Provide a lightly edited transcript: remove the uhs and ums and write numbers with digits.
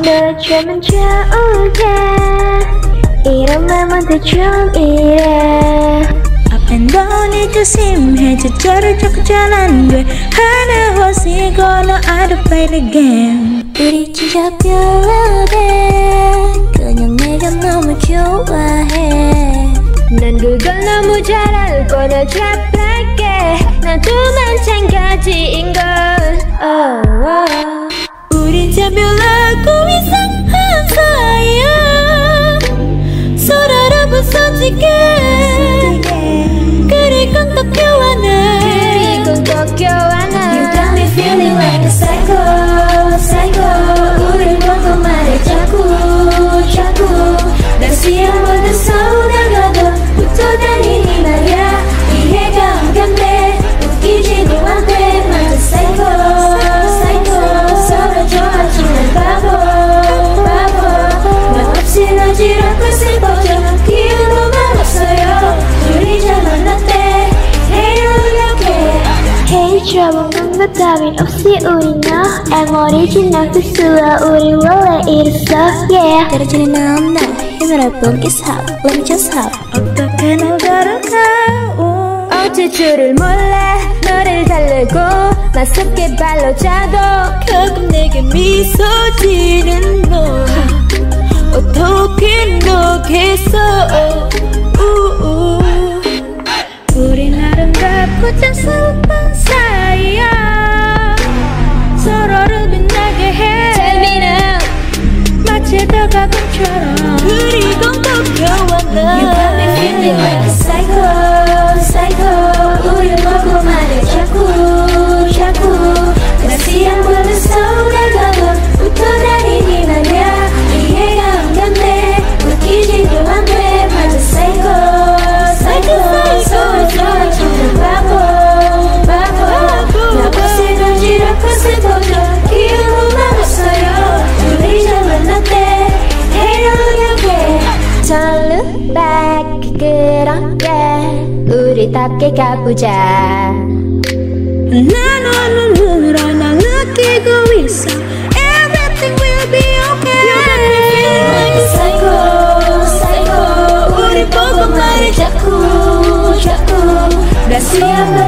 널 닮은 좋게 이런 맘한테 좀 이래 Up and down이 조심해줘 저를 자꾸 잘 안돼 하나 호시고 너 I don't play the game 우리 진짜 별로래 그냥 내가 너무 좋아해 난 그걸 너무 잘 알고 널 잡을게 난 두 마찬가지인걸 우리 참 별나고 이상한 사이야 서로를 부서지게 그리곤 또 교환해 You got me feeling like a psycho psycho 우릴 보고 말해 자꾸 다시 한 번 더 서운하고도 붙어 다니니 말야 이해가 안 간대 웃기지도 않대 맞아 psycho 서로 좋아지는 바보 너 없이 어지럽고 슬퍼져 기운도만 없어요 둘이 잘 만났대 Hey trouble 뭔가 따윈 없이 우리 너 애머리진 낙수수와 우리 원래 이랬어 yeah 떨어지는 넌 나 힘을 합본 kiss hop let me just hop 어떻게 널 걸어가 어쩔 줄을 몰라 너를 달래고 맞섰게 발로 차도 가끔 내게 미소 지는 너 어떻게 너겠어 우린 아름답고 참 슬픈 사이야 서로를 빛나게 해 재미는 마치 다가금처럼 그리곤 또 교환해 You got me feeling like a psycho 우릴 보고 말해 자꾸 다시 한 번 더 서운하고도 붙어 다니니 말야 이해가 안 간대 웃기지도 않대 맞아 psycho 서로 좋아지는 바보 나 없이 어지럽고 슬퍼져 기운만 없어요 우리 잘 만났대 Don't look back 그렇게 우리답게 가보자 난 오늘 눈으로 날 느끼고 있어 Everything will be okay You got me feeling like a psycho 우리 보고 말해 자꾸 다시 한번